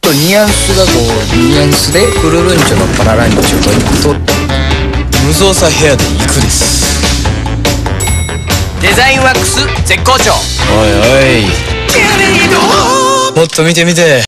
とニュアンスがこうニュアンスでクルルンチョのパラランチョと行くと無造作ヘアで行くです。 デザインワックス絶好調。 おいおい、もっと見てみて。